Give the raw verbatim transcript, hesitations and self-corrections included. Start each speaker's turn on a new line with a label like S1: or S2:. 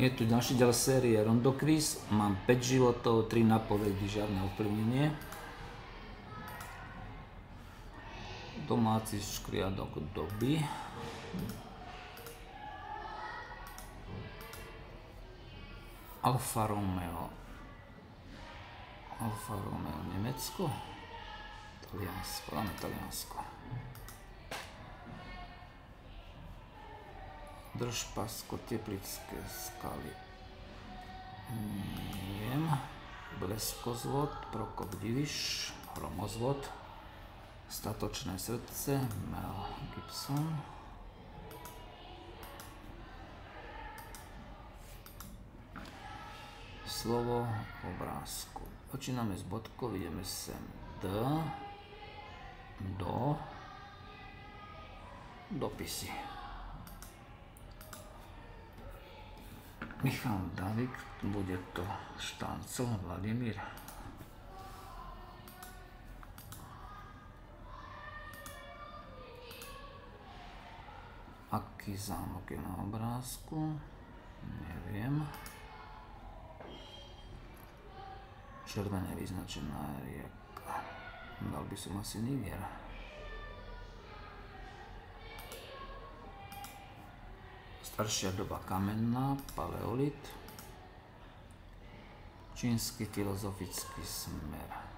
S1: Je tu ďalší diel série Rondokris, mám päť životov, tri napovedy, žiadne ovplyvnenie. Domáci škriadok doby. Alfa Romeo. Alfa Romeo Nemecko. Taliansko, dáme Taliansko. Držpasko, Teplické skaly. Neviem. Bleskozvod, Prokop Diviš, Hromozvod. Statočné srdce, Mel Gibson. Slovo v obrázku. Počíname s bodkou, ideme sem D, do, dopisy. Michal David, bude to Štáncel, Vladimír. Aký zámok je na obrázku? Neviem. Červené vyznačená rieka. Dal by som asi Niger. Staršia doba kamenná, paleolit. Čínsky filozofický smer.